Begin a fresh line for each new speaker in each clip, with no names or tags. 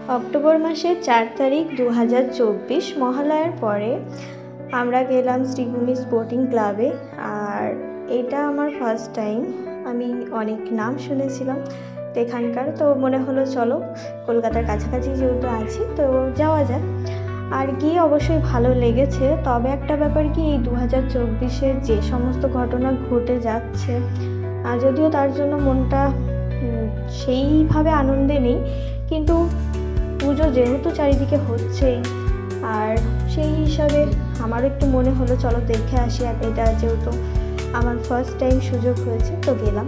October মাসের 4 তারিখ 2024 মহালয়ার পরে আমরা গেলাম শ্রীভূমি স্পোর্টিং ক্লাবে। আর এটা আমার ফার্স্ট টাইম। আমি অনেক নাম শুনেছিলাম তো এখানকার, তো মনে হলো চলো কলকাতার কাছাকাছি যেহেতু আছি তো যাওয়া যাক। আর গিয়ে অবশ্যই ভালো লেগেছে। তবে একটা ব্যাপার কি, এই 2024-এ যে সমস্ত ঘটনা ঘটে যাচ্ছে, যদিও তার জন্য মনটা সেইভাবে আনন্দে নেই, কিন্তু পুজো যেহেতু চারিদিকে হচ্ছেই, আর সেই হিসাবে আমারও একটু মনে হলো চলো দেখে আসি। আর এটা যেহেতু আমার ফার্স্ট টাইম সুযোগ হয়েছে তো গেলাম।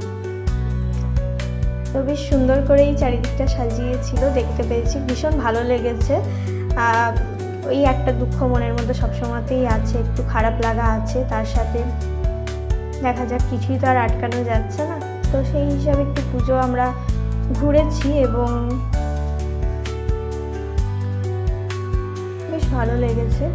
তো বেশ সুন্দর করেই চারিদিকটা সাজিয়েছিল, দেখতে পেয়েছি, ভীষণ ভালো লেগেছে। ওই একটা দুঃখ মনের মধ্যে সবসময়তেই আছে, একটু খারাপ লাগা আছে, তার সাথে দেখা যাক কিছুই তো আর আটকানো যাচ্ছে না। তো সেই হিসাবে একটু পুজো আমরা ঘুরেছি এবং বেশ ভালো লেগেছে।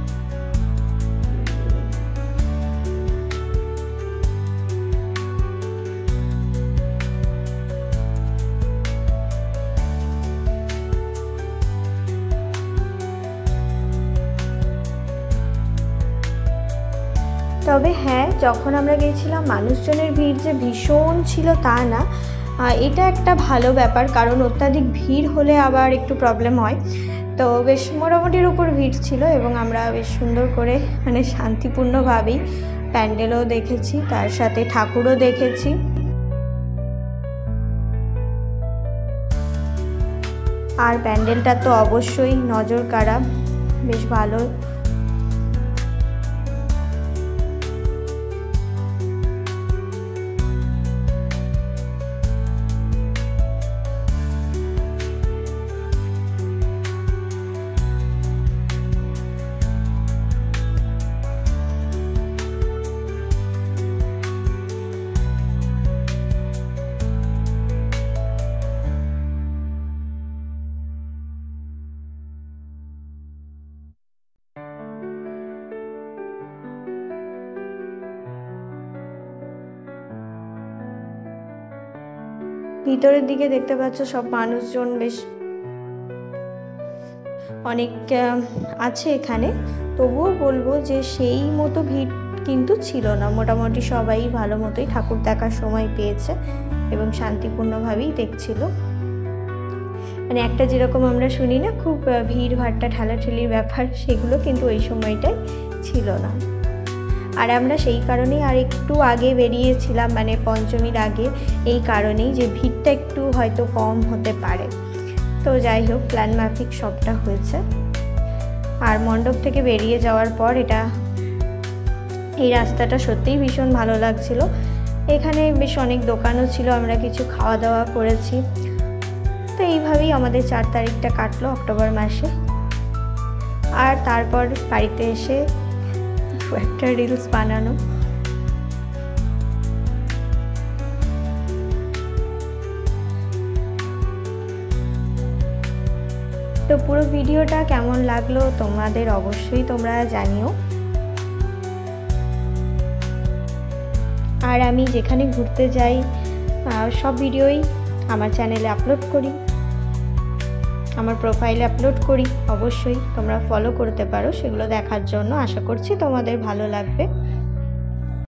তবে হ্যাঁ, যখন আমরা গিয়েছিলাম মানুষজনের ভিড় যে ভীষণ ছিল তা না, এটা একটা ভালো ব্যাপার, কারণ অত্যাধিক ভিড় হলে আবার একটু প্রবলেম হয়। তো বেশ মোটামুটির উপর ভিড় ছিল এবং আমরা বেশ সুন্দর করে শান্তিপূর্ণভাবেই প্যান্ডেলও দেখেছি, তার সাথে ঠাকুরও দেখেছি। আর প্যান্ডেলটা তো অবশ্যই নজর কাড়া, বেশ ভালো। ভিতরের দিকে দেখতে পাচ্ছ সব মানুষজন বেশ অনেক আছে এখানে, তবুও বলবো যে সেই মতো ভিড় কিন্তু ছিল না। মোটামুটি সবাই ভালো মতোই ঠাকুর দেখার সময় পেয়েছে এবং শান্তিপূর্ণভাবেই দেখছিল। একটা যেরকম আমরা শুনি না খুব ভিড় ভাট্টা ঠেলাঠেলির ব্যাপার, সেগুলো কিন্তু ওই সময়টাই ছিল না। আর আমরা সেই কারণেই আর একটু আগে বেরিয়েছিলাম, পঞ্চমীর আগে, এই কারণেই যে ভিড়টা একটু হয়তো কম হতে পারে। তো যাই হোক, প্ল্যান মাফিক সবটা হয়েছে। আর মণ্ডপ থেকে বেরিয়ে যাওয়ার পর এই রাস্তাটা সত্যিই ভীষণ ভালো লাগছিল। এখানে বেশ অনেক দোকানও ছিল, আমরা কিছু খাওয়া দাওয়া করেছি। তো এইভাবেই আমাদের 4 তারিখটা কাটলো অক্টোবর মাসে। আর তারপর বাড়িতে এসে একটা রিলস বানানো। তো পুরো ভিডিওটা কেমন লাগলো তোমাদের অবশ্যই তোমরা জানিও। আর আমি যেখানে ঘুরতে যাই সব ভিডিওই আমার চ্যানেলে আপলোড করি, আমার প্রোফাইলে আপলোড করি। অবশ্যই তোমরা ফলো করতে পারো সেগুলো দেখার জন্য। আশা করছি তোমাদের ভালো লাগবে।